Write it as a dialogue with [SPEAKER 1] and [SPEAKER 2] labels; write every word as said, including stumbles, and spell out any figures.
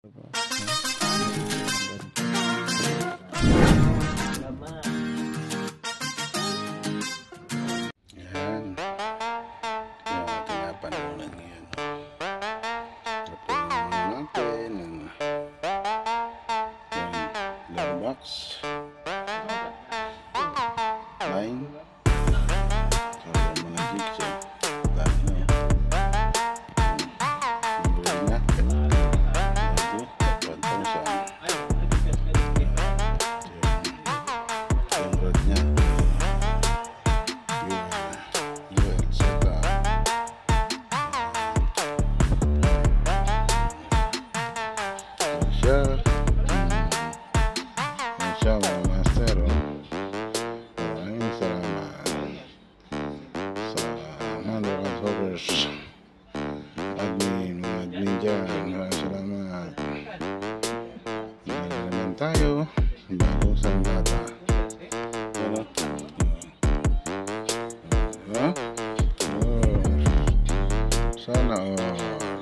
[SPEAKER 1] Yan. Kaya tinapanunan yan. Tapunan natin ang yan, box line. Kaya mga jigsaw. Dami na. Muli na. Ito. Pantang sa yung rod niya. Siya siya mga master, oh. Maraming salamat sa mga covers admin, mga admin dyan. Maraming salamat. Meron naman tayo bagong sandata. Pero uh, uh, sana all.